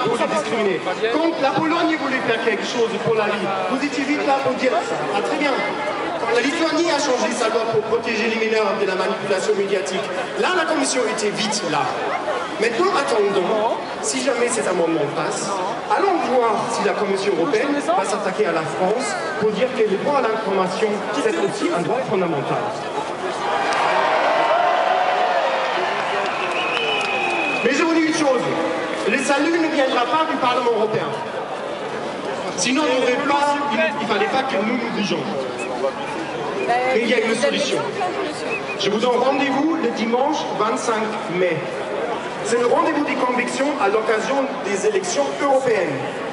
pour les discriminer. Quand la Pologne voulait faire quelque chose pour la vie, vous étiez vite là pour dire ça. Ah, très bien. Quand la Lituanie a changé sa loi pour protéger les mineurs de la manipulation médiatique, là, la Commission était vite là. Maintenant, attendons, si jamais cet amendement passe, allons voir si la Commission européenne va s'attaquer à la France pour dire que le droit à l'information, c'est aussi un droit fondamental. Mais je vous dis une chose, le salut ne viendra pas du Parlement européen. Sinon, il ne fallait pas que nous nous disions. Mais il y a une solution. Je vous donne rendez-vous le dimanche 25 mai. C'est le rendez-vous des convictions à l'occasion des élections européennes.